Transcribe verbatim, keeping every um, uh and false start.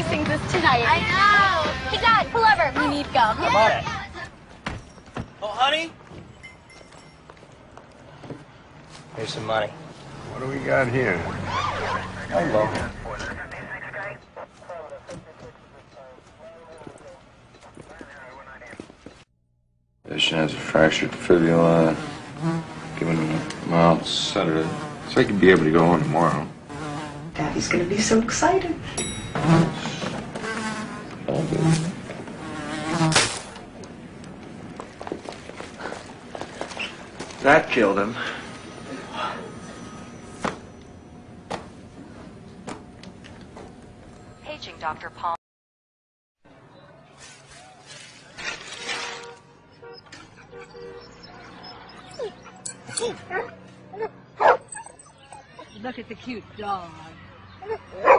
she sings us tonight. I know. Hey, Dad, pull over. We need gum. Come on. Oh, honey? Here's some money. What do we got here? Hello. Patient has a fractured fibula. Given him a mild sedative. So he could be able to go home tomorrow. Daddy's gonna be so excited. All good. That killed him. Paging Doctor Palm. Look at the cute dog.